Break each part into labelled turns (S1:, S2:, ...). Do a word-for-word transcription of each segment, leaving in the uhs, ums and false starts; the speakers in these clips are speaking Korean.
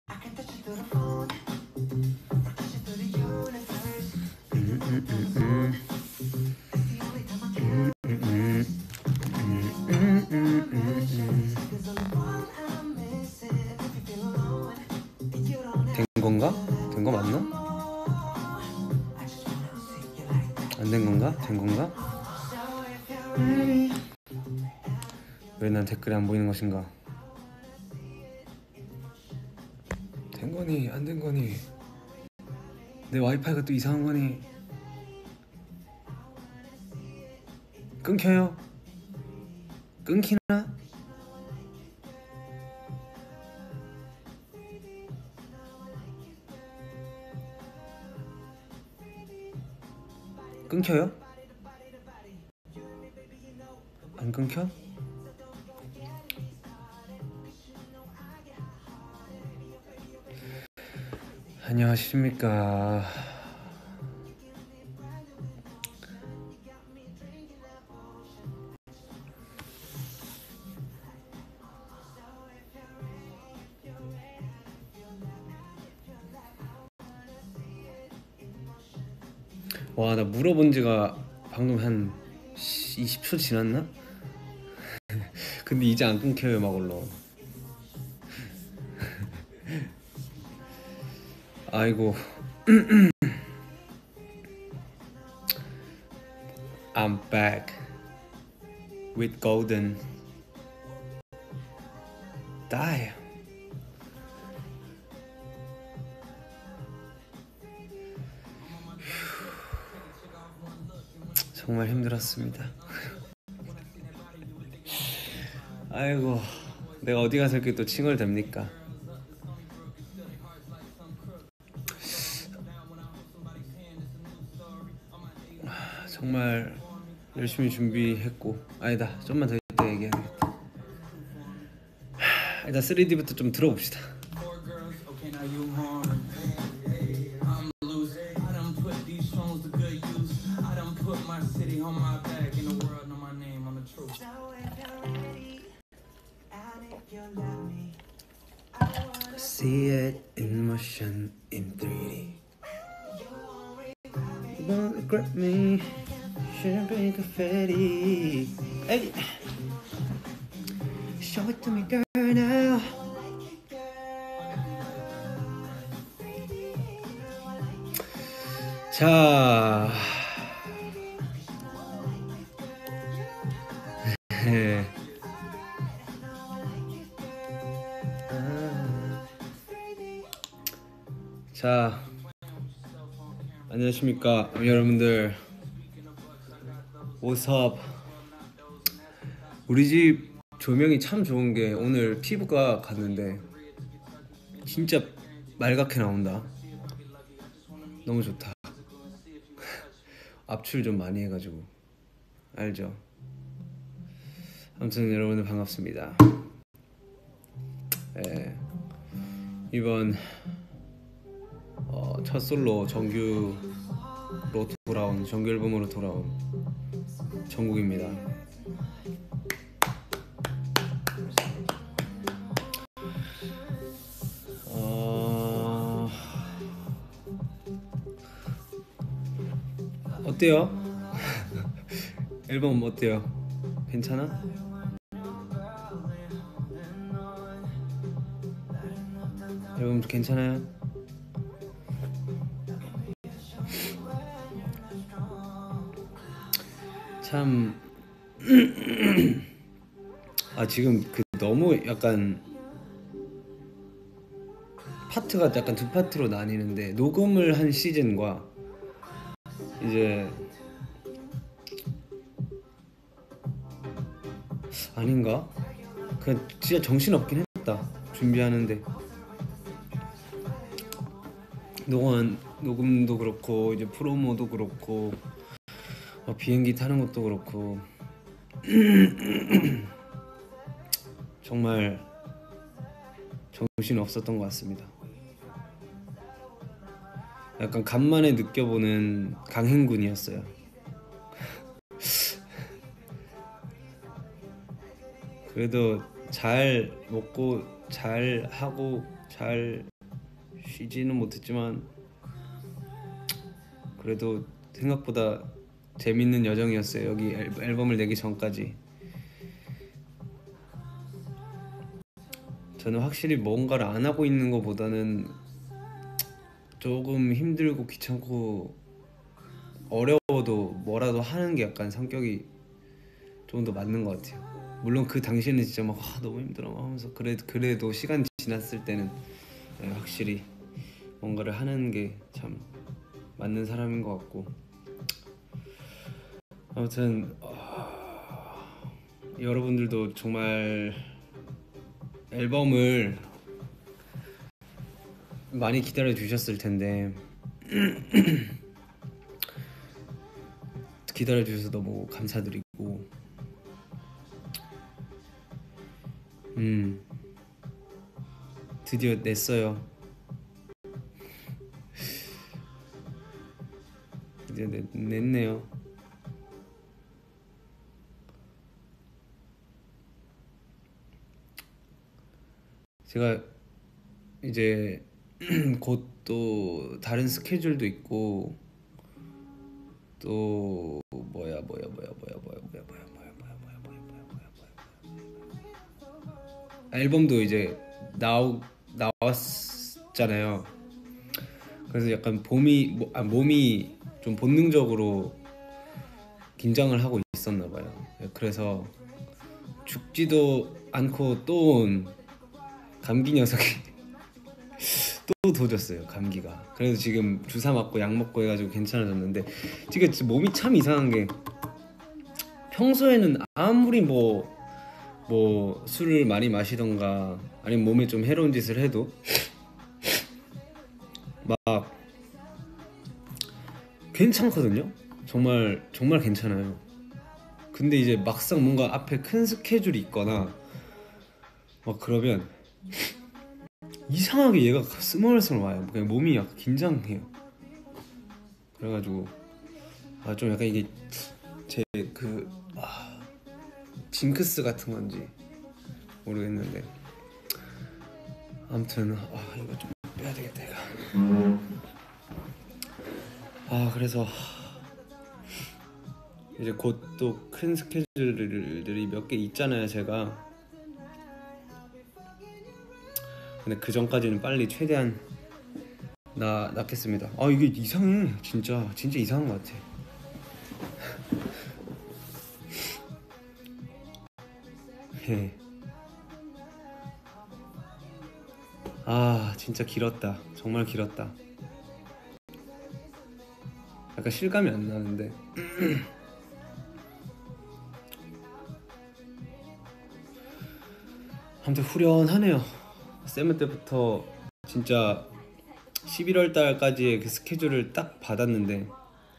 S1: 된 건가? 된 거 맞나? 안 된 건가? 된 건가? 왜 난 댓글이 안 보이는 것인가? 된 거니? 안 된 거니? 내 와이파이가 또 이상한 거니? 끊겨요? 끊기나? 끊겨요? 안 끊겨? 안녕하십니까. 와, 나 물어본 지가 방금 한 이십 초 지났나? 근데 이제 안 끊겨요, 막걸로. 아이고. I'm back with golden die. 정말 힘들었습니다. 아이고, 내가 어디 가서 이렇게 또 칭얼댑니까? 정말 열심히 준비했고, 아니다, 좀만 더 이따 얘기해야겠다. 일단 쓰리디부터 좀 들어봅시다. See it in motion in three D. Won't regret me. Champagne confetti. Hey, show it to me, girl, now. 자, 자, 안녕하십니까 여러분들. What's up? 우리 집 조명이 참 좋은 게 오늘 피부과 갔는데 진짜 말갛게 나온다. 너무 좋다. 압출 좀 많이 해가지고. 알죠? 아무튼 여러분들 반갑습니다. 네, 이번 어, 첫 솔로 정규로 돌아온, 정규 앨범으로 돌아온 정국입니다. 어... 어때요? 앨범 어때요? 괜찮아? 앨범 괜찮아요? 참... 아, 지금 그 너무 약간 파트가 약간 두 파트로 나뉘는데, 녹음을 한 시즌과 이제 아닌가? 그냥 진짜 정신없긴 했다, 준비하는데. 녹음, 녹음도 그렇고 이제 프로모도 그렇고 어, 비행기 타는 것도 그렇고 정말 정신 없었던 것 같습니다. 약간 간만에 느껴보는 강행군이었어요. 그래도 잘 먹고 잘 하고 잘 쉬지는 못했지만 그래도 생각보다 재밌는 여정이었어요. 여기 앨범을 내기 전까지. 저는 확실히 뭔가를 안 하고 있는 것보다는 조금 힘들고 귀찮고 어려워도 뭐라도 하는 게 약간 성격이 좀 더 맞는 것 같아요. 물론 그 당시에는 진짜 막 아, 너무 힘들어 하면서 그래, 그래도 시간 지났을 때는 확실히 뭔가를 하는 게 참 맞는 사람인 것 같고. 아무튼 어, 여러분들도 정말 앨범을 많이 기다려 주셨을 텐데 기다려 주셔서 너무 감사드리고 음 드디어 냈어요. 드디어 냈, 냈네요. 제가 이제 곧 또 다른 스케줄도 있고 또 뭐야 뭐야 뭐야 뭐야 뭐야 뭐야 뭐야 뭐야 뭐야 뭐야 뭐야 뭐야 뭐야 앨범도 이제 나오 나왔잖아요. 그래서 약간 봄이 뭐, 아, 몸이 좀 본능적으로 긴장을 하고 있었나 봐요. 그래서 죽지도 않고 또 온 감기 녀석이 또 도졌어요. 감기가. 그래서 지금 주사 맞고 약 먹고 해가지고 괜찮아졌는데 지금 몸이 참 이상한 게 평소에는 아무리 뭐 뭐 술을 많이 마시던가 아니면 몸에 좀 해로운 짓을 해도 막 괜찮거든요. 정말 정말 괜찮아요. 근데 이제 막상 뭔가 앞에 큰 스케줄이 있거나 막 그러면 이상하게 얘가 스멀스멀 와요. 그냥 몸이 약간 긴장해요. 그래가지고 아 좀 약간 이게 제 그 아, 징크스 같은 건지 모르겠는데 아무튼 아 이거 좀 빼야 되겠다 이거. 아 그래서 이제 곧 또 큰 스케줄들이 몇 개 있잖아요 제가. 근데 그 전까지는 빨리 최대한 나 낫겠습니다. 아 이게 이상해. 진짜 진짜 이상한 것 같아. 예. 아 진짜 길었다. 정말 길었다. 약간 실감이 안 나는데 아무튼 후련하네요. 세븐 때부터 진짜 십일월 달까지의 그 스케줄을 딱 받았는데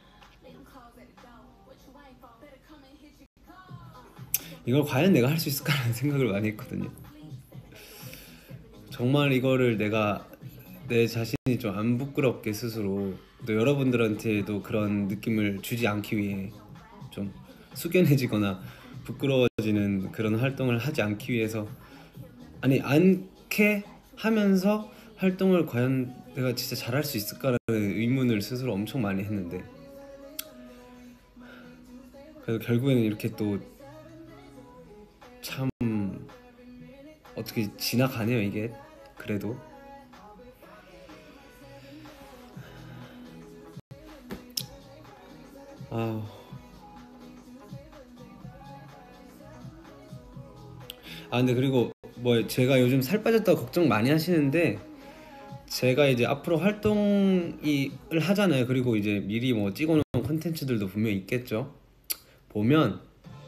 S1: 이걸 과연 내가 할 수 있을까라는 생각을 많이 했거든요. 정말 이거를 내가 내 자신이 좀 안 부끄럽게 스스로 또 여러분들한테도 그런 느낌을 주지 않기 위해 좀 숙연해지거나 부끄러워지는 그런 활동을 하지 않기 위해서 아니 않게 하면서 활동을 과연 내가 진짜 잘할 수 있을까라는 의문을 스스로 엄청 많이 했는데 그래서 결국에는 이렇게 또 참 어떻게 지나가네요 이게. 그래도 아 아 근데 그리고 뭐 제가 요즘 살 빠졌다고 걱정 많이 하시는데 제가 이제 앞으로 활동을 하잖아요. 그리고 이제 미리 뭐 찍어놓은 콘텐츠들도 분명히 있겠죠. 보면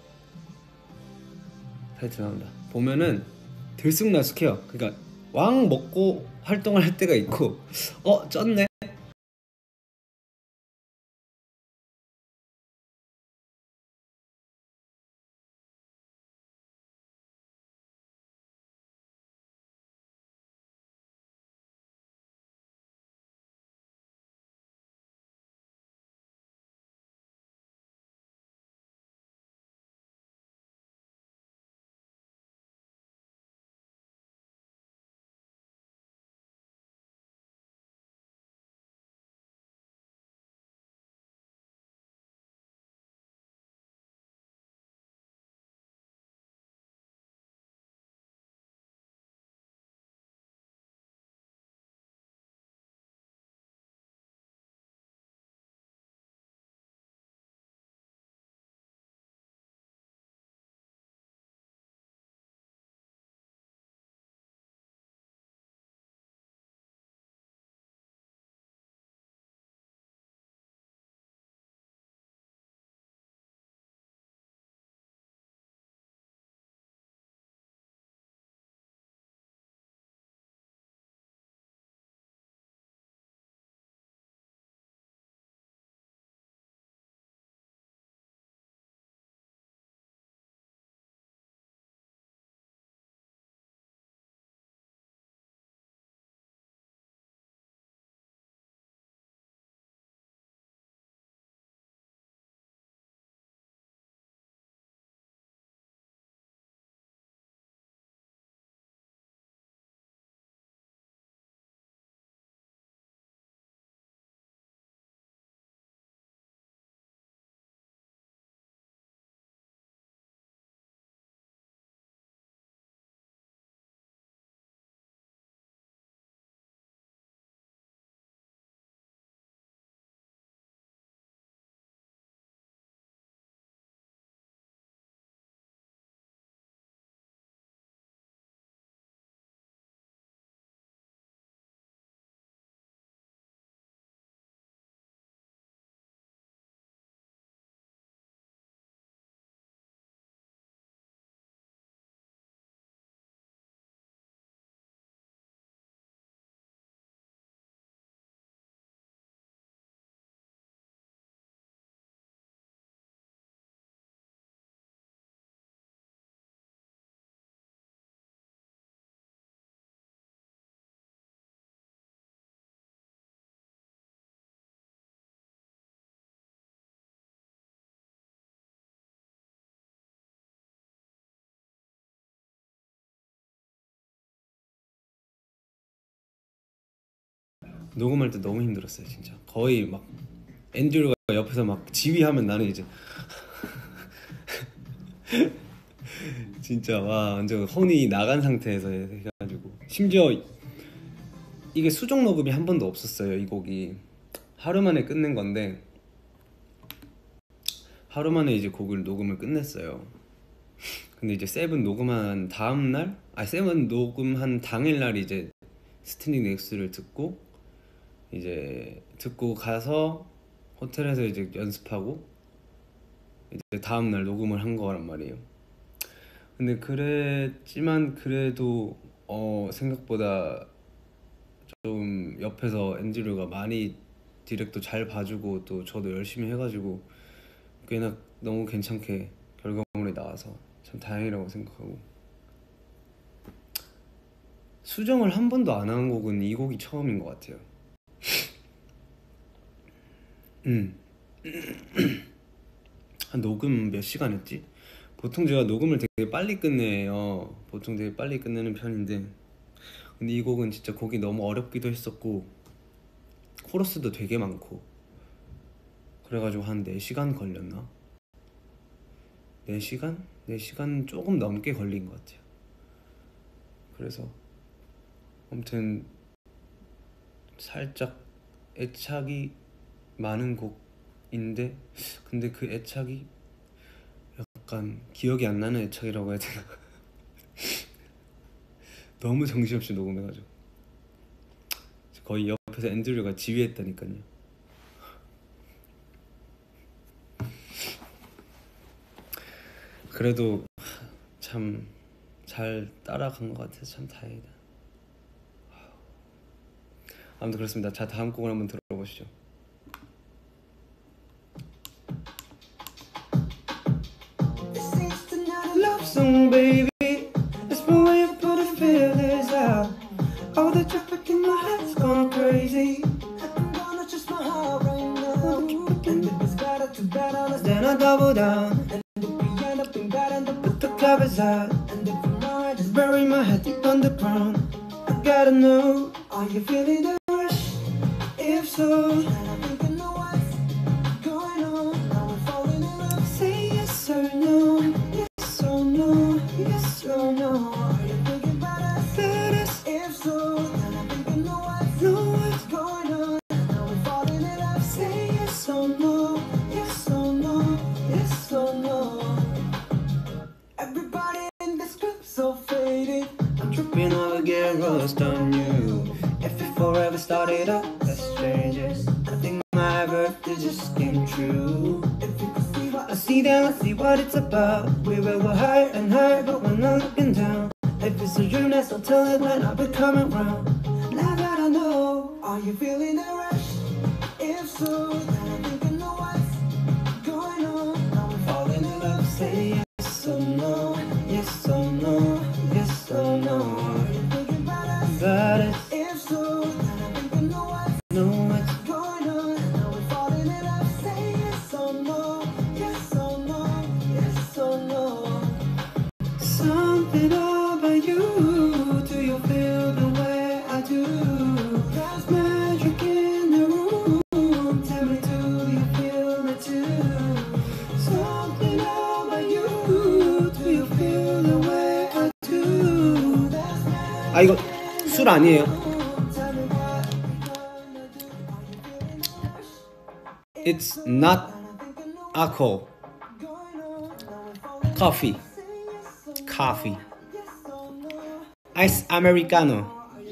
S1: 타이틀 나온다. 보면은 들쑥날쑥해요. 그러니까 왕 먹고 활동을 할 때가 있고 어 쪘네 녹음할 때 너무 힘들었어요 진짜. 거의 막 앤드류가 옆에서 막 지휘하면 나는 이제 진짜 와 완전 혼이 나간 상태에서 해가지고, 심지어 이게 수정 녹음이 한 번도 없었어요. 이 곡이 하루 만에 끝낸 건데, 하루 만에 이제 곡을 녹음을 끝냈어요. 근데 이제 세븐 녹음한 다음 날, 아 세븐 녹음한 당일 날 이제 스탠딩 넥스트를 듣고 이제 듣고 가서 호텔에서 이제 연습하고 이제 다음 날 녹음을 한 거란 말이에요. 근데 그랬지만 그래도 어 생각보다 좀 옆에서 앤드류가 많이 디렉도 잘 봐주고 또 저도 열심히 해가지고 꽤나 너무 괜찮게 결과물이 나와서 참 다행이라고 생각하고, 수정을 한 번도 안 한 곡은 이 곡이 처음인 것 같아요. 음. 한 녹음 몇 시간 했지? 보통 제가 녹음을 되게 빨리 끝내요. 보통 되게 빨리 끝내는 편인데, 근데 이 곡은 진짜 곡이 너무 어렵기도 했었고 코러스도 되게 많고 그래가지고 한 네 시간 걸렸나? 네 시간? 네 시간 조금 넘게 걸린 것 같아요. 그래서 아무튼 살짝 애착이 많은 곡인데, 근데 그 애착이 약간 기억이 안 나는 애착이라고 해야 되나? 너무 정신없이 녹음해가지고 거의 옆에서 앤드류가 지휘했다니까요. 그래도 참 잘 따라간 것 같아서 참 다행이다. 아무튼 그렇습니다. 자, 다음 곡을 한번 들어보시죠. Love song baby, that's the way you put the feelings out. All the traffic in my head's gone crazy. I'm gonna trust my heart right now. And if it's better to bet on us, then I double down. And if we end up in bed and I put the covers out. And if I'm not, just bury my head deep underground. I gotta know, are you feeling the rush? If so, then I think I know what's going on. Now we're falling in love. Say yes or no, yes or no, yes or no. Are you thinking about us? That is, if so, then I think I know what's, know what's going on. Now we're falling in love. Say yes or no, yes or no, yes or no. Everybody in this group so faded. I'm tripping over, getting rust on you. If it forever started up, that's changes. I think my birthday just came true. If you could see what I see, then let's see what it's about. We will go higher and higher, but we're not looking down. If it's a dream, that's I'll tell it when I'll be coming round. Now that I know, are you feeling the rush? If so, then I think I know what's going on. Now we're falling in love. Say yes or no, yes or no, yes or no. Are you thinking about us? That is, if so, then I think I know what's, know what's going on. Now we're falling in love. Say yes or no, yes or no, yes or no. Something about you, do you feel the way I do? There's magic in the room, tell me, do you feel it too? Something about you, do you feel the way I do? 아 이거 술 아니에요. It's not alcohol. Coffee. Coffee. Ice Americano.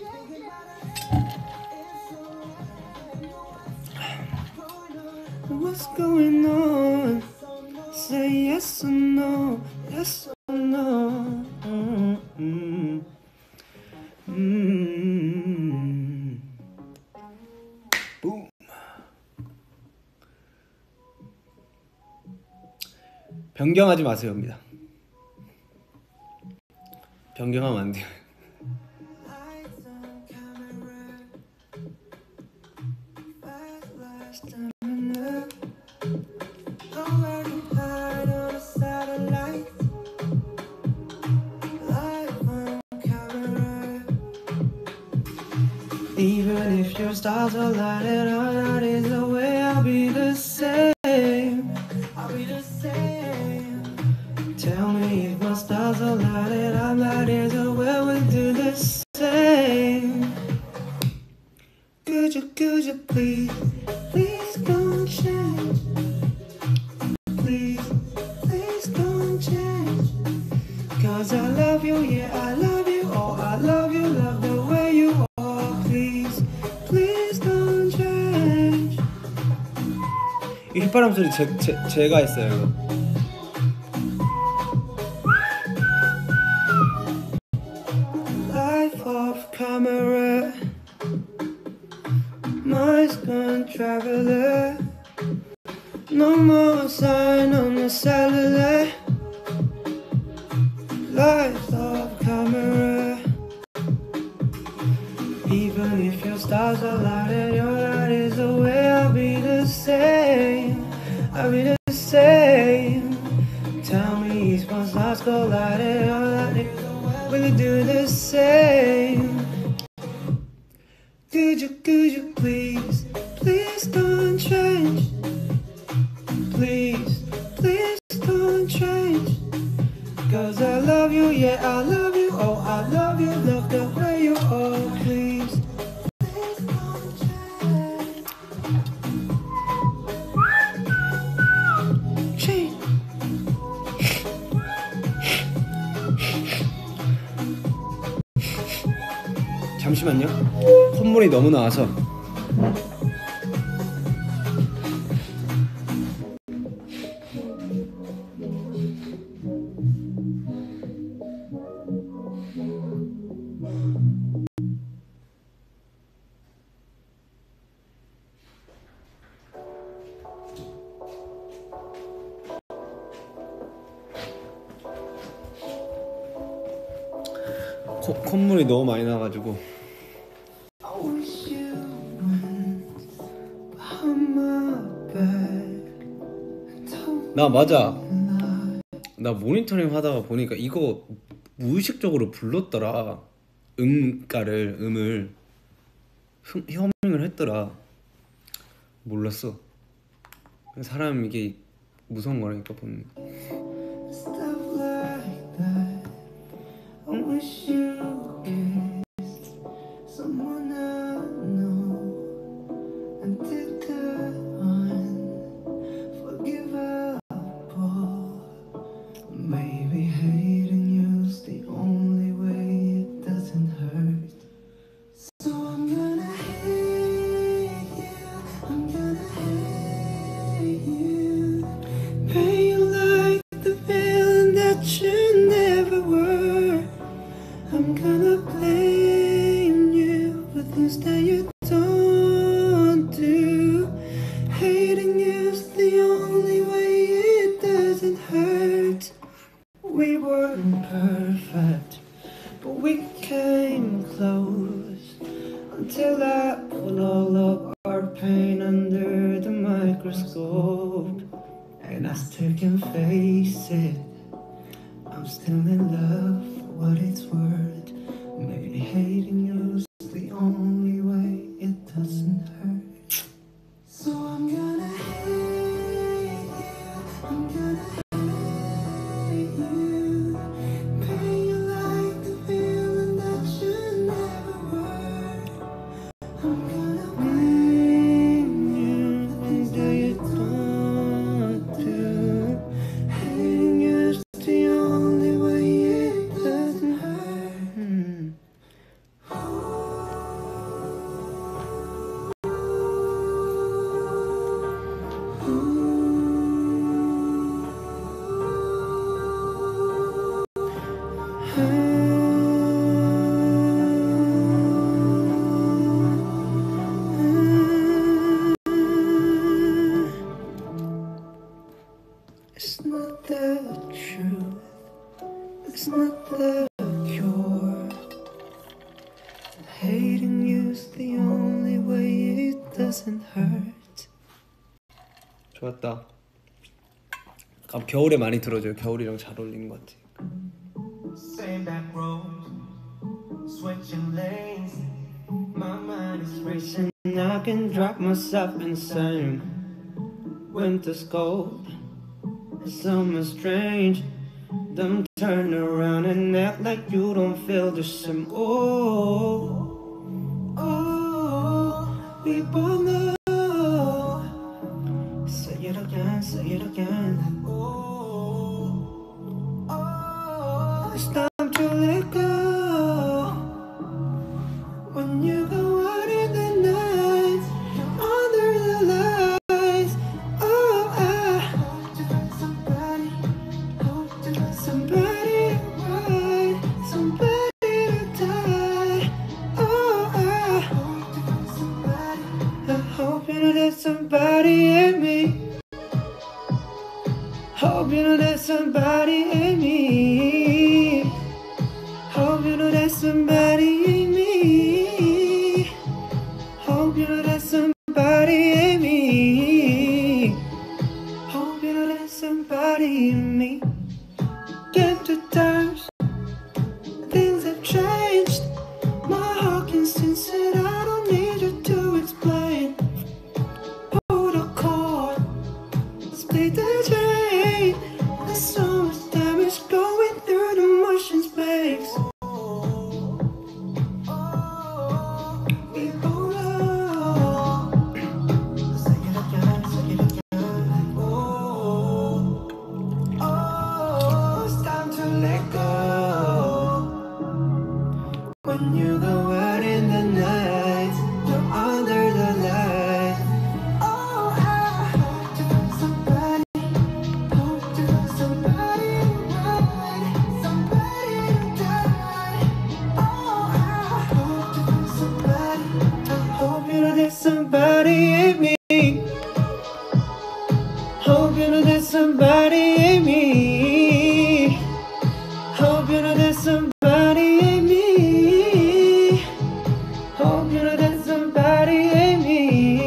S1: What's going on? Say yes or no, yes or no. Mm-hmm. Mm-hmm. Boom. 변경하지 마세요입니다. 변경하면 안 돼요. Even if your stars are lighted up, that is the way I'll be the same. I'll be the same. Tell me if my stars are lighted up, that is the way we'll do the same. Could you, could you please, please don't change. Please, please don't change. Cause I love you, yeah I love you. Oh I love you, love the way you are. Please, please don't change. 이 휘파람 소리 제, 제, 제가 했어요 이거. Life off camera, mind's gone traveler. No more sign on the cellular. Lights off camera. Even if your stars are lighted, your light is the way I'll be the same. I'll be the same. Tell me if my stars go lighted, your light is the way we'll do the same. Could you, could you please, please don't change. Please, please don't change. Cause I love you, yeah I love you. Oh I love you, love the way you are. Please, please don't change. Change. 잠시만요. 콧물이 너무 나와서. 코, 콧물이 너무 많이 나가지고. 나 맞아. 나 모니터링 하다가 보니까 이거 무의식적으로 불렀더라. 음가를 음을 흠, 허밍을 했더라. 몰랐어. 사람 이게 무서운 거라니까 보는. 좋았다. 겨울에 많이 들어줘요. 겨울이랑 잘 어울리는 것 같아. My mind is racing, I can drive myself insane. Winter's cold, summer's strange. Don't turn around and act like you don't feel the same. Oh, oh, we both know. Say it again, say it again. Oh, oh, it's time to let go. When you go out in the night, under the lights. Oh, I hope to find somebody, hope to find somebody to ride, somebody to die. Oh, I hope to find somebody. I hope you know there's somebody in me. Hope you know there's somebody in me. Hope you know there's somebody in me. Hope you know there's somebody in me. Hope you know there's somebody in me. Get to terms, things have changed. My heart can sense it, I don't need you to explain. Pull the cord, split the chain. There's so much damage going through the motions, babes. We both know. Say it again, say it again. Oh, oh, it's time to let go. When you go out in the night, you're under the light. Oh, I hope to find somebody, hope to find somebody to ride, somebody to die. Oh, I hope to find somebody. I hope you know there's somebody in me. Hope you know there's somebody in me. Hope you know there's somebody in me. Hope you know there's somebody in me.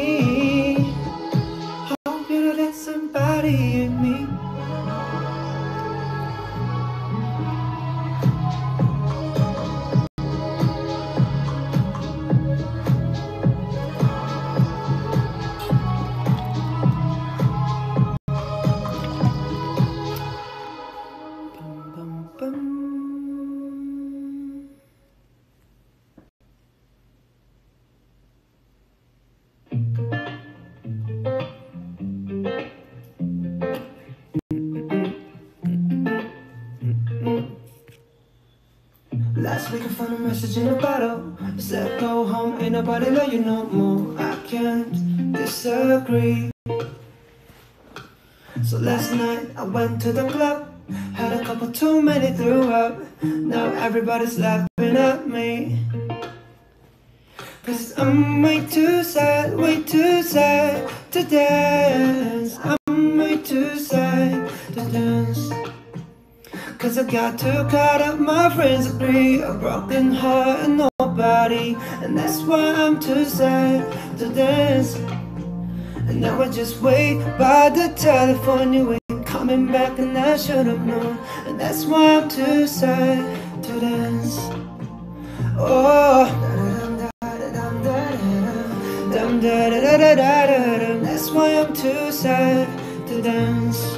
S1: Hope you know there's somebody in me. Bum, bum, bum. Last week I found a message in a bottle. It said go home, ain't nobody love you no more. I can't disagree. So last night I went to the club, had a couple too many, threw up. Now everybody's laughing at me, cause I'm way too sad, way too sad to dance. I'm way too sad to dance. Cause I got too caught up, my friends agree. A broken heart and nobody, and that's why I'm too sad to dance. And now I just wait by the telephone, you ain't coming back, and I should've known. And that's why I'm too sad to dance. Oh, that's why I'm too sad to dance.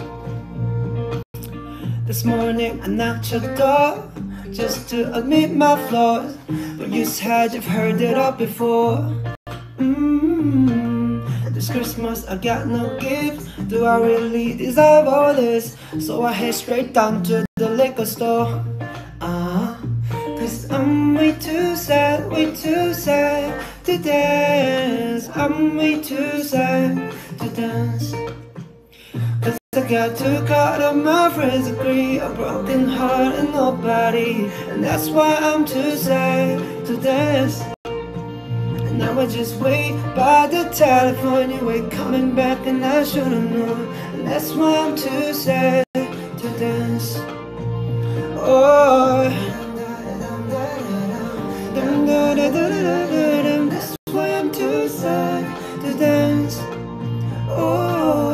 S1: This morning I knocked your door just to admit my flaws, but you said you've heard it all before. mm-hmm. This Christmas I got no gift. Do I really deserve all this? So I head straight down to the liquor store. uh, Cause I'm way too sad, way too sad to dance. I'm way too sad to dance. Cause I got too caught up, my friends agree. A broken heart and nobody, and that's why I'm too sad to dance. And now I just wait by the telephone, you ain't coming back, and I should've known. And that's why I'm too sad to dance. Oh, that's why I'm too sad to dance. Oh,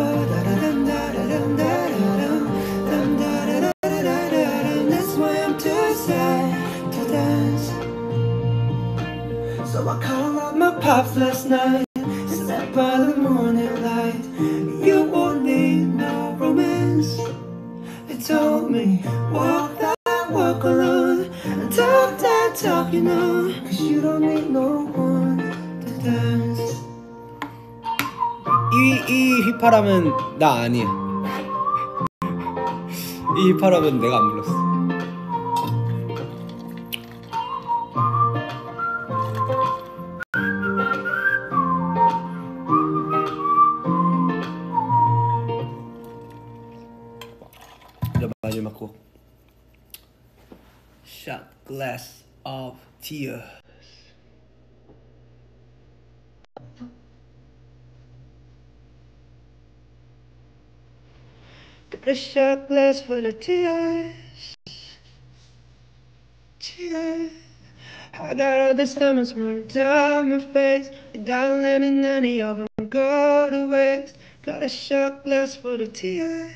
S1: that's why I'm too sad to dance. So I call off last night, slept by the morning light. You won't need no romance. They told me walk that walk alone, and talk that talk, you know, cause you don't need no one to dance. 이, 이 휘파람은 나 아니야. 이 휘파람은 내가 안 불렀어. 마지막 곡 Shot Glass of Tears. Got a shot glass full of tears, tears. I got all these diamonds running down my face, and don't let any of them go to waste. Got a shot glass full of tears.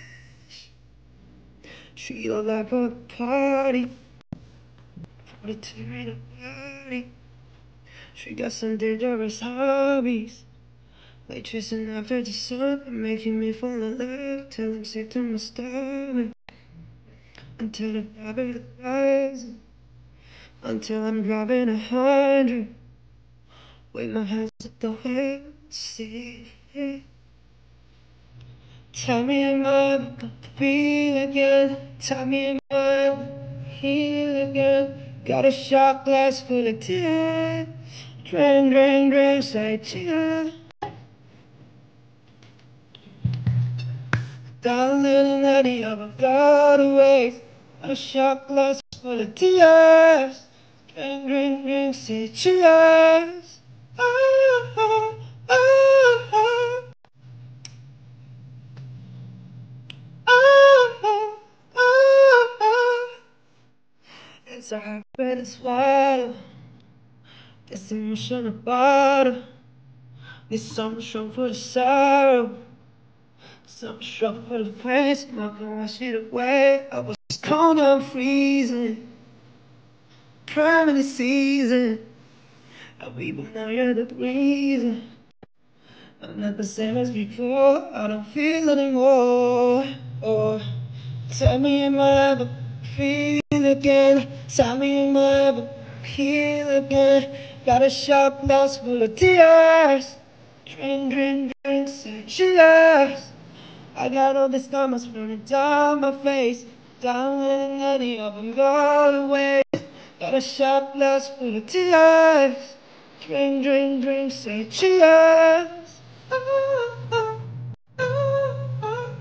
S1: Treat your life a party, party to a party. She got some dangerous hobbies, like chasing after the sun, making me fall in love till I'm sick to my stomach, until the habit rises, until I'm driving a hundred. Wave my hands at the wheel, see. Tell me am I gonna feel again? Tell me am I gonna heal again? Got a shot glass full of tears. Drink, drink, drink, say cheers. Darling, any of them got away. Got a shot glass full of tears. Drink, drink, drink, say cheers. Oh, oh, oh, oh. Oh, oh, oh, oh. It's a hard way to swallow this emotional bottle. Need some strong for the sorrow, some strong for the pain. Not gonna wash it away. I was cold, I'm freezing, permanent season. I'll be, but now you're the reason. I'm not the same as before. I don't feel anymore. Oh, tell me am I ever feel again? Tell me am I ever heal again? Got a shot glass full of tears. Drink, drink, drink, say cheers. I got all these comments running down my face, down letting any of them go away. Got a shot glass full of tears. Drink, drink, drink, say cheers. Oh, oh, oh, oh.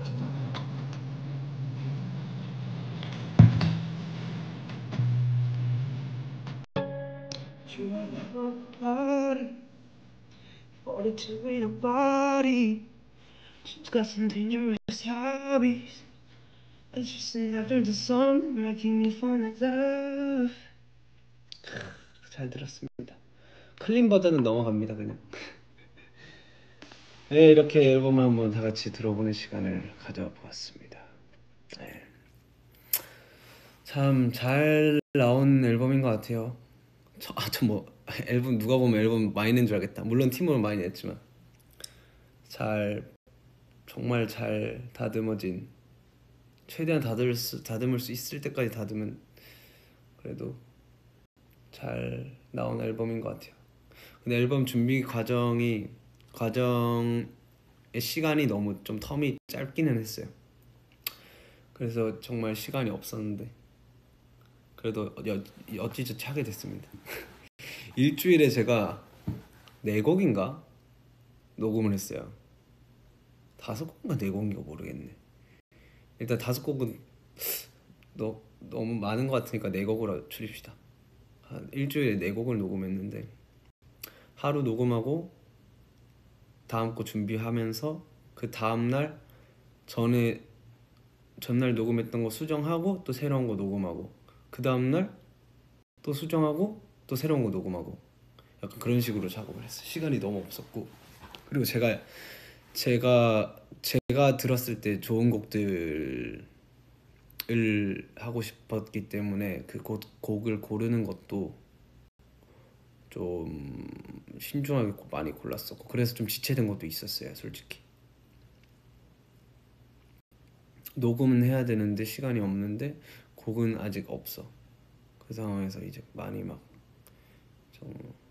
S1: You are a party, forty-two in a body. She's got some dangerous hobbies, and she's sitting after the sun, making me fall in love. 잘 들었습니다. 클린 버전은 넘어갑니다 그냥. 네, 이렇게 앨범을 한번 다 같이 들어보는 시간을 가져보았습니다. 네. 참 잘 나온 앨범인 것 같아요. 저, 아, 저 뭐 앨범 누가 보면 앨범 많이 낸 줄 알겠다. 물론 팀으로 많이 냈지만 잘 정말 잘 다듬어진, 최대한 다듬을 수, 다듬을 수 있을 때까지 다듬은, 그래도 잘 나온 앨범인 것 같아요. 근데 앨범 준비 과정이 과정의 시간이 너무 좀 텀이 짧기는 했어요. 그래서 정말 시간이 없었는데 그래도 어찌저찌 하게 됐습니다. 일주일에 제가 네 곡인가 녹음을 했어요. 다섯 곡인가 네 곡인가 모르겠네. 일단 다섯 곡은 너, 너무 많은 것 같으니까 네 곡으로 줄입시다. 한 일주일에 네 곡을 녹음했는데 하루 녹음하고 다음 거 준비하면서 그 다음날 전에 전날 녹음했던 거 수정하고 또 새로운 거 녹음하고 그 다음날 또 수정하고 또 새로운 거 녹음하고 약간 그런 식으로 작업을 했어요. 시간이 너무 없었고, 그리고 제가 제가 제가 들었을 때 좋은 곡들을 하고 싶었기 때문에 그 곡, 곡을 고르는 것도 좀 신중하게 많이 골랐었고 그래서 좀 지체된 것도 있었어요. 솔직히 녹음은 해야 되는데 시간이 없는데 곡은 아직 없어. 그 상황에서 이제 많이 막 좀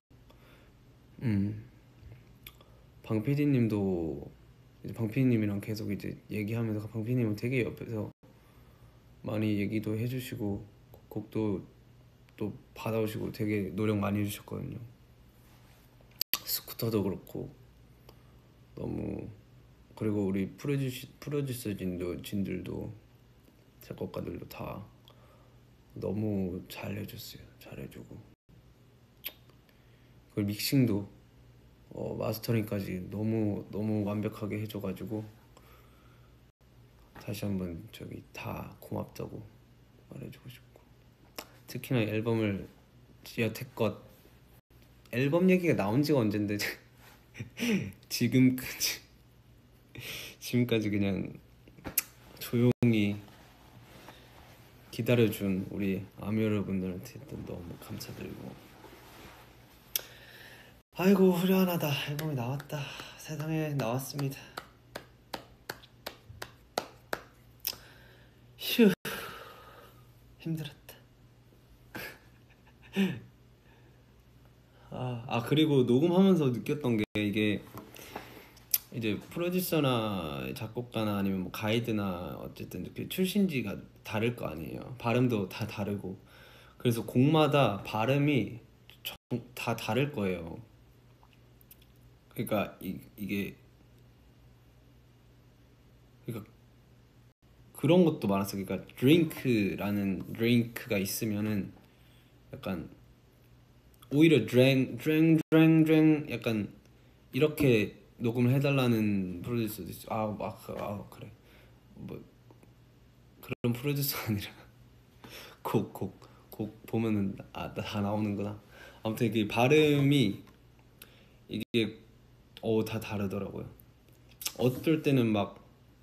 S1: 음, 방 피디님도 이제 방 피디님이랑 계속 이제 얘기하면서 방 피디님은 되게 옆에서 많이 얘기도 해주시고 곡도 또 받아오시고 되게 노력 많이 해주셨거든요. 스쿠터도 그렇고 너무 그리고 우리 프로듀스 프로듀서 진도 진들도 작곡가들도 다 너무 잘 해줬어요. 잘 해주고 그리고 믹싱도 어, 마스터링까지 너무 너무 완벽하게 해줘가지고 다시 한번 저기 다 고맙다고 말해주고 싶고 특히나 앨범을 여태껏 앨범 얘기가 나온 지가 언젠데 지금까지 지금까지 그냥 조용히 기다려준 우리 아미 여러분들한테 너무 감사드리고 아이고 후련하다. 앨범이 나왔다. 세상에 나왔습니다. 휴 힘들었다. 아, 아 그리고 녹음하면서 느꼈던 게 이게 이제 프로듀서나 작곡가나 아니면 뭐 가이드나 어쨌든 이렇게 출신지가 다를 거 아니에요. 발음도 다 다르고 그래서 곡마다 발음이 다 다를 거예요. 그러니까 이, 이게 그러니까 그런 것도 많았어요. 그러니까 drink라는 drink가 있으면은 약간 오히려 drank, drank, drank, drank 약간 이렇게 녹음을 해달라는 프로듀서도 있어. 아, 막, 아 그래. 뭐 그런 프로듀서 아니라 곡, 곡, 곡 보면은 아, 다 나오는구나. 아무튼 이게 발음이 이게 어, 다 다르더라고요. 어떨 때는 막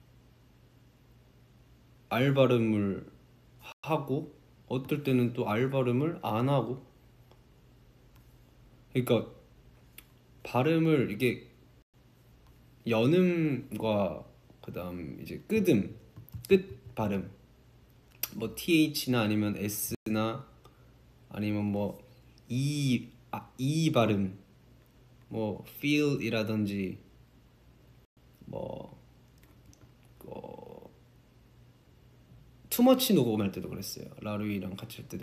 S1: 알 발음을 하고 어떨 때는 또 알 발음을 안 하고 그러니까 발음을 이게 연음과 그다음 이제 끄듬 끝 발음 뭐 th나 아니면 s나 아니면 뭐 e 아, e 발음 뭐 feel이라든지 뭐 어, 투머치 녹음할 때도 그랬어요. 라루이랑 같이 할 때도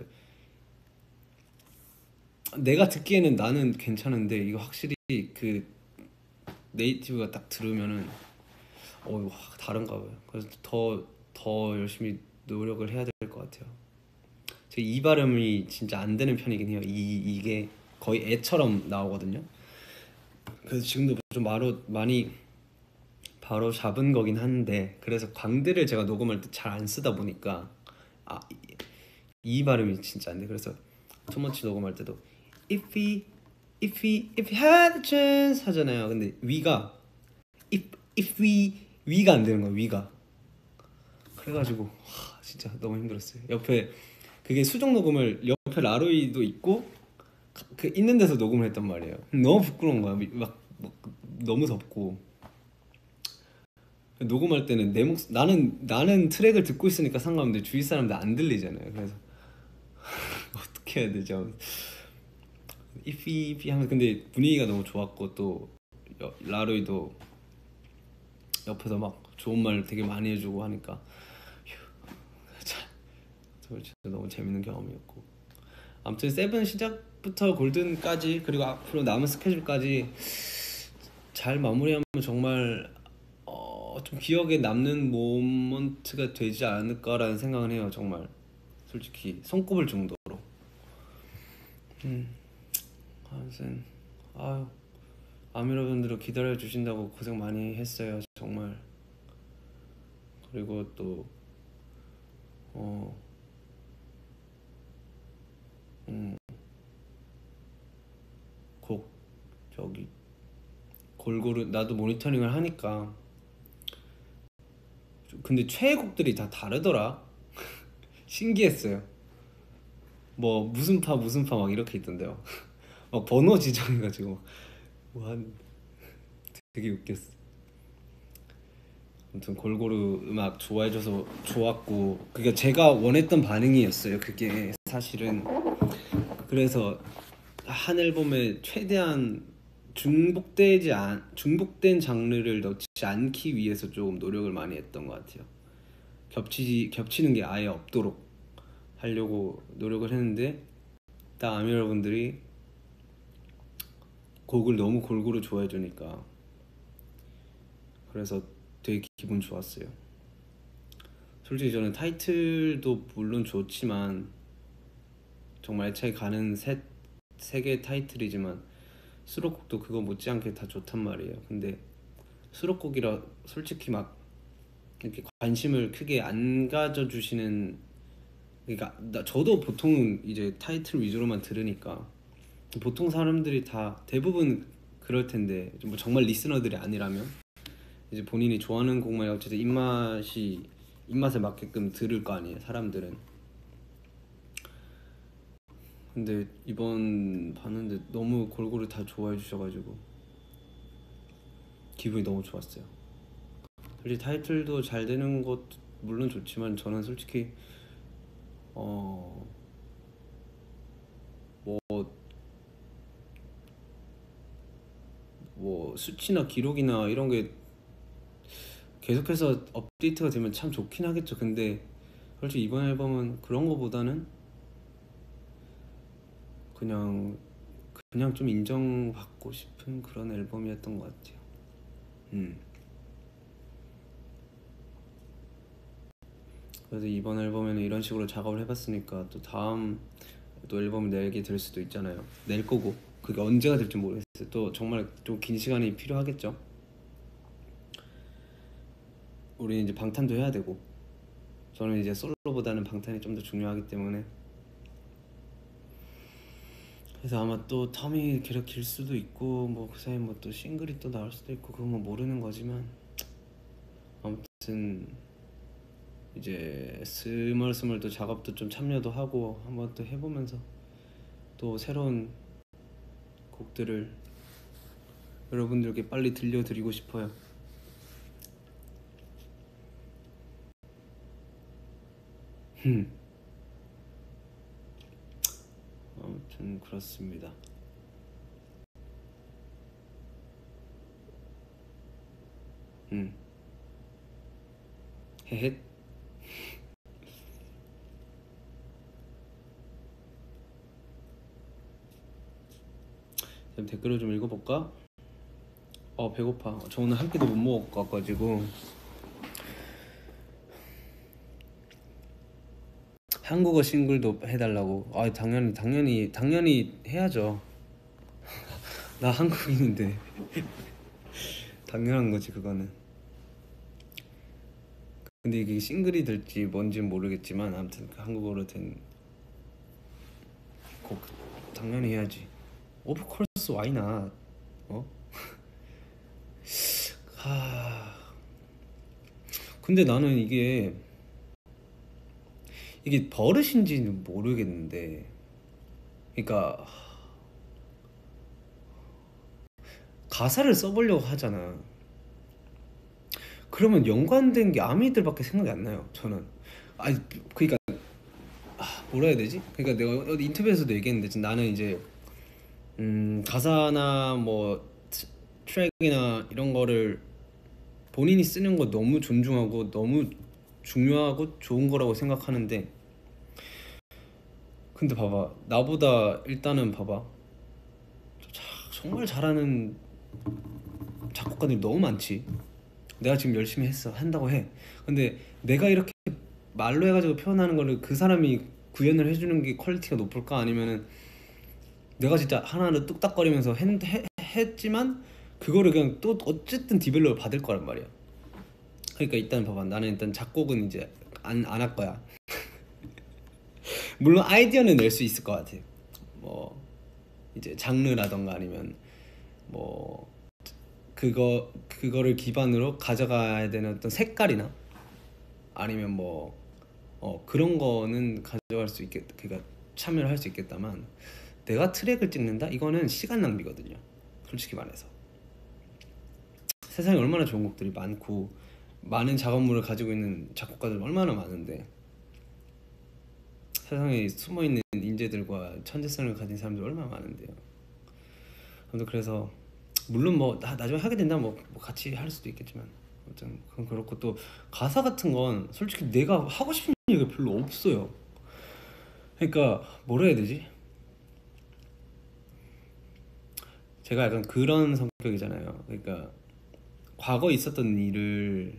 S1: 내가 듣기에는 나는 괜찮은데 이거 확실히 그 네이티브가 딱 들으면은 어 이거 확 다른가 봐요. 그래서 더 더 열심히 노력을 해야 될 것 같아요. 제 이 발음이 진짜 안 되는 편이긴 해요. 이 이게 거의 애처럼 나오거든요. 그래서 지금도 좀 바로 많이 바로 잡은 거긴 한데 그래서 광대를 제가 녹음할 때 잘 안 쓰다 보니까 아, 이, 이 발음이 진짜 안 돼. 그래서 투머치 녹음할 때도 if we if we if we had a chance 하잖아요. 근데 위가 if if we 위가 안 되는 거야. 위가 그래가지고 와, 진짜 너무 힘들었어요. 옆에 그게 수정 녹음을 옆에 라로이도 있고 그 있는 데서 녹음을 했단 말이에요. 너무 부끄러운 거야. 막, 막 너무 덥고 녹음할 때는 내 목 나는 나는 트랙을 듣고 있으니까 상관없는데 주위 사람들 안 들리잖아요. 그래서 어떻게 해야 되죠? 이피 이피 하면 근데 분위기가 너무 좋았고 또 여, 라로이도 옆에서 막 좋은 말 되게 많이 해주고 하니까 휴, 진짜 너무 재밌는 경험이었고 아무튼 세븐 시작부터 골든까지 그리고 앞으로 남은 스케줄까지 잘 마무리하면 정말 어, 좀 기억에 남는 모먼트가 되지 않을까라는 생각을 해요. 정말 솔직히 손꼽을 정도로. 음, 아무튼 아유 아미 여러분들 기다려 주신다고 고생 많이 했어요. 정말. 그리고 또 어, 음, 곡 저기 골고루 나도 모니터링을 하니까 근데 최애곡들이 다 다르더라. 신기했어요. 뭐 무슨 파 무슨 파 막 이렇게 있던데요. 막 번호 지정해가지고 뭐한 되게 웃겼어. 아무튼 골고루 음악 좋아해줘서 좋았고 그게 제가 원했던 반응이었어요. 그게 사실은. 그래서 한 앨범에 최대한 중복되지 않 중복된 장르를 넣지 않기 위해서 조금 노력을 많이 했던 것 같아요. 겹치지 겹치는 게 아예 없도록 하려고 노력을 했는데 딱 아미 여러분들이 곡을 너무 골고루 좋아해 주니까 그래서 되게 기분 좋았어요. 솔직히 저는 타이틀도 물론 좋지만 정말 애착이 가는 세, 세 개의 타이틀이지만 수록곡도 그거 못지않게 다 좋단 말이에요. 근데 수록곡이라 솔직히 막 이렇게 관심을 크게 안 가져주시는, 그러니까 나, 저도 보통은 이제 타이틀 위주로만 들으니까 보통 사람들이 다 대부분 그럴 텐데 뭐 정말 리스너들이 아니라면 이제 본인이 좋아하는 곡만 어쨌든 입맛이 입맛에 맞게끔 들을 거 아니에요 사람들은. 근데 이번 봤는데 너무 골고루 다 좋아해 주셔가지고 기분이 너무 좋았어요. 솔직히 타이틀도 잘 되는 것도 물론 좋지만 저는 솔직히 어... 뭐... 뭐 수치나 기록이나 이런 게 계속해서 업데이트가 되면 참 좋긴 하겠죠. 근데 솔직히 이번 앨범은 그런 거보다는 그냥 그냥 좀 인정받고 싶은 그런 앨범이었던 것 같아요. 음. 그래서 이번 앨범에는 이런 식으로 작업을 해봤으니까 또 다음 또 앨범을 내게 될 수도 있잖아요. 낼 거고 그게 언제가 될지 모르겠어요. 또 정말 좀 긴 시간이 필요하겠죠. 우리 이제 방탄도 해야 되고 저는 이제 솔로보다는 방탄이 좀 더 중요하기 때문에 그래서 아마 또 텀이 계속 길 수도 있고 뭐 그 사이 뭐 또 싱글이 또 나올 수도 있고 그건 뭐 모르는 거지만 아무튼 이제 스멀스멀 또 작업도 좀 참여도 하고 한번 또 해보면서 또 새로운 곡들을 여러분들께 빨리 들려드리고 싶어요. 아무튼 그렇습니다. 음. 헤헷. 그럼 댓글을 좀 읽어볼까? 어 배고파. 저 오늘 한 끼도 못 먹어가지고. 한국어 싱글도 해달라고. 아 당연히 당연히 당연히 해야죠. 나 한국인인데 당연한 거지 그거는. 근데 이게 싱글이 될지 뭔지는 모르겠지만 아무튼 그 한국어로 된 곡 당연히 해야지. 오브 콜스 와이 낫. 어? 하... 근데 나는 이게 이게 버릇인지는 모르겠는데 그러니까 가사를 써보려고 하잖아. 그러면 연관된 게 아미들밖에 생각이 안 나요 저는. 아니 그러니까 아, 뭐라 해야 되지? 그러니까 내가 어디 인터뷰에서도 얘기했는데 지금 나는 이제 음, 가사나 뭐 트- 트랙이나 이런 거를 본인이 쓰는 거 너무 존중하고 너무 중요하고 좋은 거라고 생각하는데 근데 봐봐 나보다 일단은 봐봐 자- 정말 잘하는 작곡가들이 너무 많지. 내가 지금 열심히 했어 한다고 해. 근데 내가 이렇게 말로 해가지고 표현하는 거를 그 사람이 구현을 해주는 게 퀄리티가 높을까? 아니면은 내가 진짜 하나하나 뚝딱거리면서 했, 했, 했지만 그거를 그냥 또 어쨌든 디벨롭을 받을 거란 말이야. 그러니까 일단 봐봐 나는 일단 작곡은 이제 안 안 할 거야. 물론 아이디어는 낼 수 있을 것 같아. 뭐 이제 장르라던가 아니면 뭐 그거 그거를 기반으로 가져가야 되는 어떤 색깔이나 아니면 뭐 어, 그런 거는 가져갈 수 있겠, 그러니까 참여를 할 수 있겠다만 내가 트랙을 찍는다? 이거는 시간 낭비거든요. 솔직히 말해서 세상에 얼마나 좋은 곡들이 많고 많은 작업물을 가지고 있는 작곡가들 얼마나 많은데 세상에 숨어있는 인재들과 천재성을 가진 사람들 얼마나 많은데요. 아무튼 그래서 물론 뭐 나, 나중에 하게 된다면 뭐, 뭐 같이 할 수도 있겠지만 아무튼 그건 그렇고 또 가사 같은 건 솔직히 내가 하고 싶은 얘기가 별로 없어요. 그러니까 뭐라 해야 되지? 제가 약간 그런 성격이잖아요. 그러니까 과거에 있었던 일을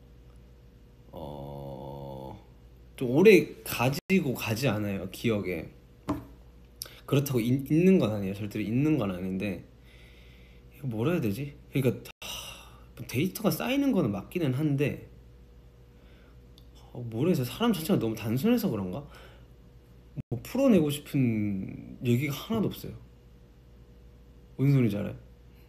S1: 어... 좀 오래 가지고 가지 않아요. 기억에. 그렇다고 있, 있는 건 아니에요. 절대로 있는 건 아닌데 이거 뭐라 해야 되지? 그러니까 하, 데이터가 쌓이는 거는 맞기는 한데 어, 뭐라 해서 사람 자체가 너무 단순해서 그런가? 뭐 풀어내고 싶은 얘기가 하나도 없어요. 무슨 소리인지 알아요?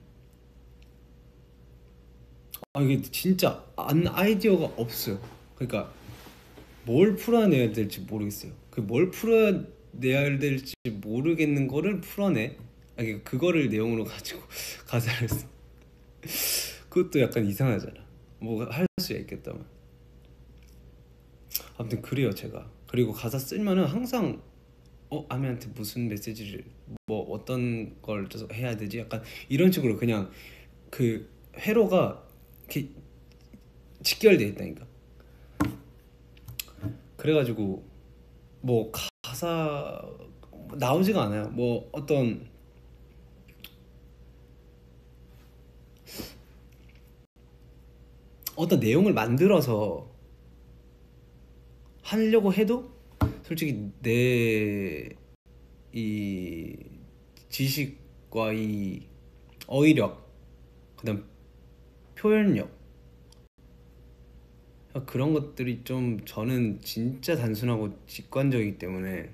S1: 아 이게 진짜 안 아이디어가 없어요. 그러니까 뭘 풀어내야 될지 모르겠어요. 그 뭘 풀어내야 될지 모르겠는 거를 풀어내. 아 그러니까 그거를 내용으로 가지고 가사를 써. 그것도 약간 이상하잖아. 뭐 할 수야 있겠다만. 아무튼 그래요 제가. 그리고 가사 쓰면은 항상 어 아미한테 무슨 메시지를 뭐 어떤 걸 해야 되지? 약간 이런 식으로 그냥 그 회로가 이렇게 직결돼 있다니까. 그래가지고 뭐 가사 나오지가 않아요. 뭐 어떤 어떤 내용을 만들어서 하려고 해도 솔직히 내 이 지식과 이 어휘력 그다음 표현력 그런 것들이 좀 저는 진짜 단순하고 직관적이기 때문에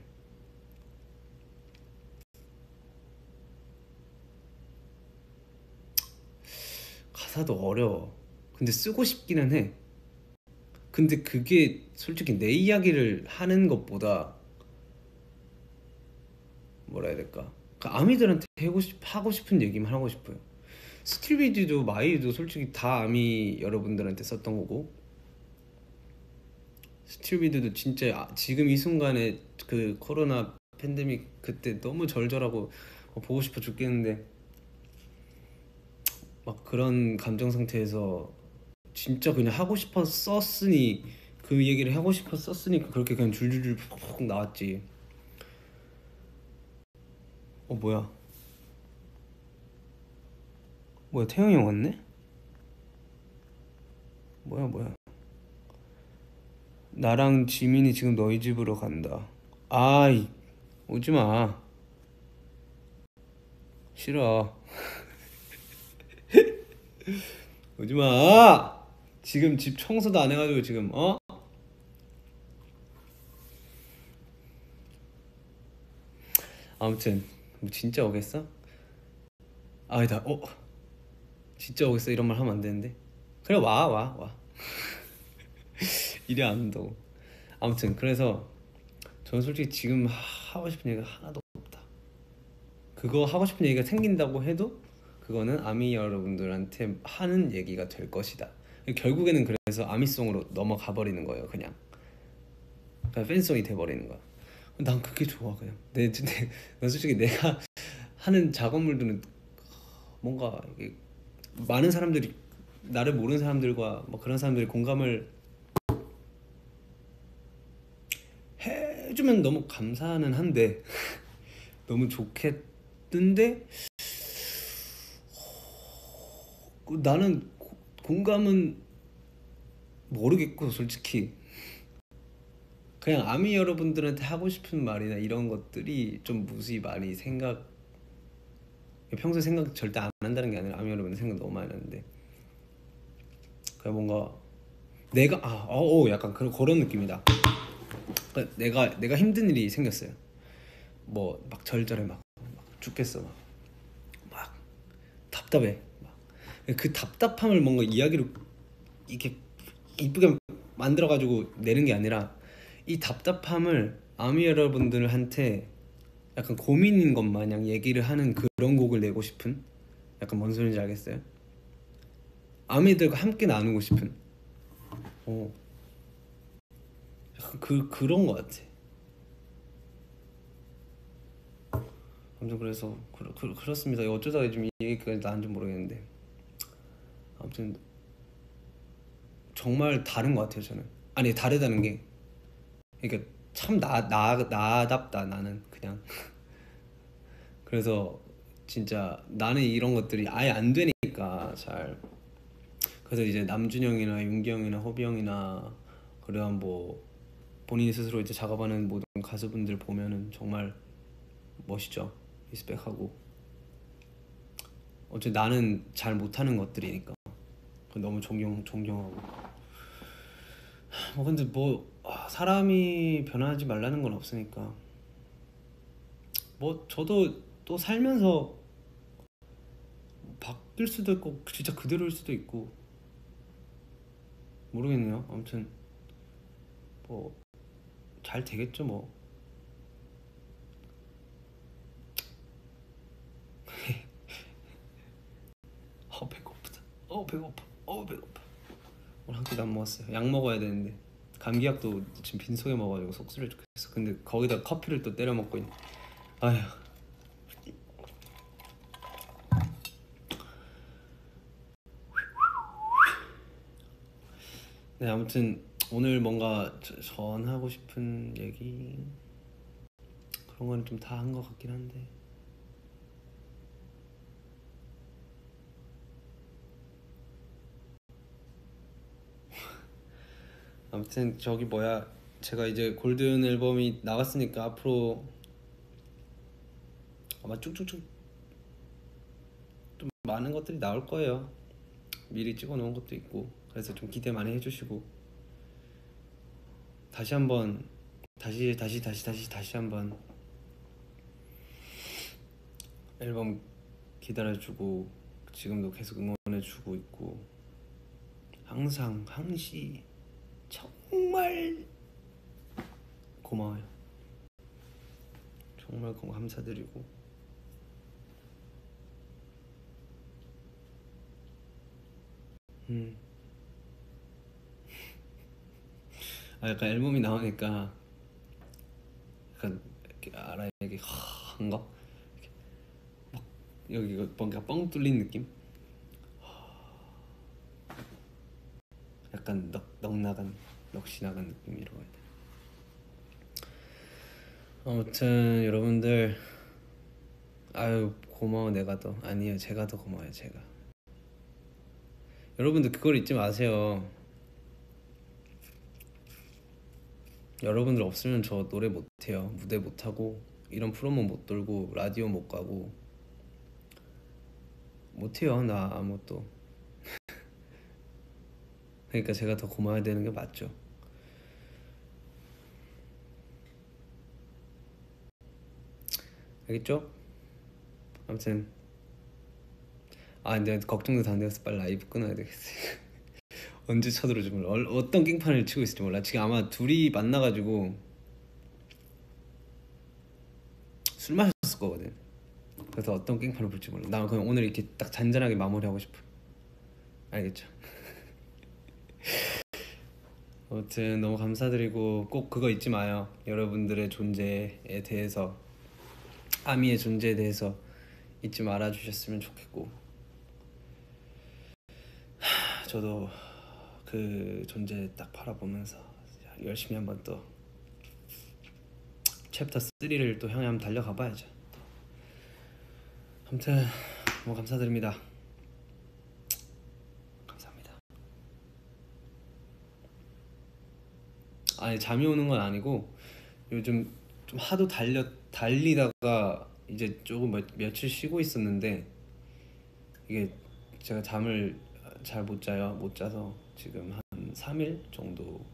S1: 가사도 어려워. 근데 쓰고 싶기는 해. 근데 그게 솔직히 내 이야기를 하는 것보다 뭐라 해야 될까? 그 아미들한테 하고, 싶, 하고 싶은 얘기만 하고 싶어요. 스틸비디도 마이도 솔직히 다 아미 여러분들한테 썼던 거고 스틸비디도 진짜 아, 지금 이 순간에 그 코로나 팬데믹 그때 너무 절절하고 보고 싶어 죽겠는데 막 그런 감정 상태에서 진짜 그냥 하고 싶어 썼으니 그 얘기를 하고 싶어 썼으니까 그렇게 그냥 줄줄줄 푹푹 나왔지. 어 뭐야 뭐야 태영이 형 왔네? 뭐야 뭐야 나랑 지민이 지금 너희 집으로 간다. 아이 오지마 싫어 오지마 지금 집 청소도 안 해가지고 지금 어? 아무튼 뭐 진짜 오겠어? 아니다 어? 진짜 오겠어 이런 말 하면 안 되는데 그래 와 와 와 이래 안 한다고. 아무튼 그래서 저는 솔직히 지금 하고 싶은 얘기가 하나도 없다. 그거 하고 싶은 얘기가 생긴다고 해도 그거는 아미 여러분들한테 하는 얘기가 될 것이다. 결국에는 그래서 아미송으로 넘어가 버리는 거예요. 그냥 그냥 팬송이 돼버리는 거야. 난 그게 좋아. 그냥 내, 내, 난 솔직히 내가 하는 작업물들은 뭔가 이게 많은 사람들이 나를 모르는 사람들과 뭐 그런 사람들이 공감을 해주면 너무 감사는 한데 너무 좋겠는데 나는 고, 공감은 모르겠고 솔직히 그냥 아미 여러분들한테 하고 싶은 말이나 이런 것들이 좀 무수히 많이 생각 평소에 생각 절대 안 한다는 게 아니라 아미 여러분들 생각 너무 많이 하는데 그냥 뭔가 내가 아, 어, 어 약간 그런 그런 느낌이다. 그러니까 내가 내가 힘든 일이 생겼어요. 뭐 막 절절해 막, 막 죽겠어 막, 막 답답해 막. 그 답답함을 뭔가 이야기로 이렇게 이쁘게 만들어가지고 내는 게 아니라 이 답답함을 아미 여러분들한테 약간 고민인 것 마냥 얘기를 하는 그런 곡을 내고 싶은, 약간 뭔 소리인지 알겠어요? 아미들과 함께 나누고 싶은, 어, 약간 그 그런 것 같아. 아무튼 그래서 그, 그, 그렇습니다. 어쩌다가 좀 이 얘기까지 나는지 모르겠는데, 아무튼 정말 다른 것 같아요 저는. 아니 다르다는 게, 그러니까 참 나, 나, 나답다 나는 그냥. 그래서 진짜 나는 이런 것들이 아예 안 되니까 잘. 그래서 이제 남준형이나 윤기형이나 허비형이나 그런 뭐 본인이 스스로 이제 작업하는 모든 가수분들 보면은 정말 멋있죠. 리스펙하고. 어째 나는 잘 못하는 것들이니까 너무 존경 존경하고. 뭐 근데 뭐 아, 사람이 변하지 말라는 건 없으니까. 뭐 저도 또 살면서 바뀔 수도 있고 진짜 그대로일 수도 있고 모르겠네요. 아무튼 뭐 잘 되겠죠 뭐. 어 배고프다. 어 배고파. 어 배고파. 오늘 한 끼도 안 먹었어요. 약 먹어야 되는데 감기약도 지금 빈속에 먹어가지고 속쓰려 죽겠어. 근데 거기다 커피를 또 때려 먹고 있네. 아휴. 네 아무튼 오늘 뭔가 저- 전하고 싶은 얘기 그런 거는 좀 다 한 것 같긴 한데. 아무튼 저기 뭐야, 제가 이제 골든 앨범이 나갔으니까 앞으로 아마 쭉쭉쭉 좀 많은 것들이 나올 거예요. 미리 찍어놓은 것도 있고. 그래서 좀 기대 많이 해주시고, 다시 한번 다시 다시 다시 다시 다시 한번 앨범 기다려주고 지금도 계속 응원해주고 있고, 항상 항시 정말 고마워요. 정말 감사드리고. 음. 아 약간 앨범이 나오니까 약간 이렇게 알아, 이게 한가 여기가 뭔가 뻥 뚫린 느낌? 약간 넉, 넉나간 넋이 나간 느낌이라고 해야 되나? 아무튼 여러분들, 아유 고마워. 내가 더 아니에요, 제가 더 고마워요. 제가. 여러분들 그걸 잊지 마세요. 여러분들 없으면 저 노래 못해요. 무대 못하고 이런 프로모 못 돌고 라디오 못 가고 못해요. 나 아무것도. 그러니까 제가 더 고마워야 되는 게 맞죠. 알겠죠? 아무튼 아 근데 걱정도 다 되어서 빨리 라이브 끊어야 되겠어요. 언제 쳐들어올지 몰라. 어- 어떤 깽판을 치고 있을지 몰라. 지금 아마 둘이 만나가지고 술 마셨을 거거든. 그래서 어떤 깽판을 볼지 몰라. 나 그냥 오늘 이렇게 딱 잔잔하게 마무리하고 싶어. 알겠죠? 아무튼 너무 감사드리고 꼭 그거 잊지 마요. 여러분들의 존재에 대해서, 아미의 존재에 대해서 잊지 말아주셨으면 좋겠고, 저도 그 존재 딱 바라보면서 열심히 한번 또 챕터 쓰리를 또 향해 한번 달려가 봐야죠. 아무튼 너무 감사드립니다. 감사합니다. 아니 잠이 오는 건 아니고 요즘 좀 하도 달려 달리다가 이제 조금 며, 며칠 쉬고 있었는데 이게 제가 잠을 잘 못 자요. 못 자서 지금 한 삼 일 정도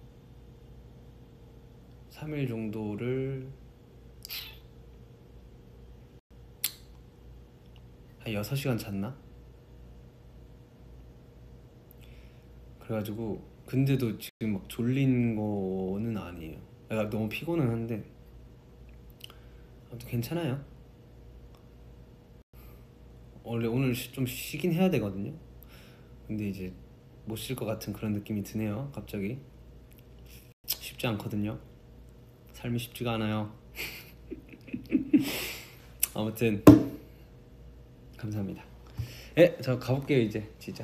S1: 삼 일 정도를 한 여섯 시간 잤나? 그래가지고 근데도 지금 막 졸린 거는 아니에요. 내가 너무 피곤은 한데 아무튼 괜찮아요. 원래 오늘 쉬- 좀 쉬긴 해야 되거든요. 근데 이제 못 쉴 것 같은 그런 느낌이 드네요. 갑자기. 쉽지 않거든요. 삶이 쉽지가 않아요. 아무튼 감사합니다. 예, 저 가볼게요 이제 진짜.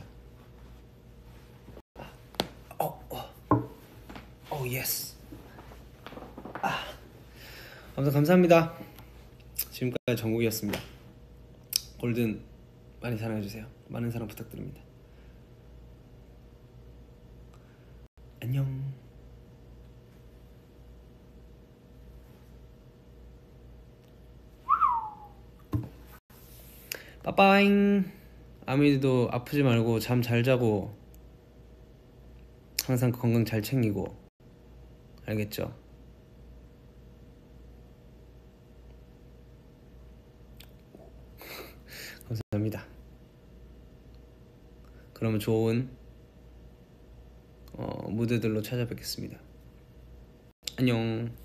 S1: 어, 어, 어, 예스. 아, 아무튼 감사합니다. 지금까지 정국이었습니다. 골든 많이 사랑해주세요. 많은 사랑 부탁드립니다. 안녕. 빠빠잉. 아미도 아프지 말고 잠 잘 자고 항상 건강 잘 챙기고 알겠죠? 감사합니다. 그러면 좋은 어, 무드들로 찾아뵙겠습니다. 안녕.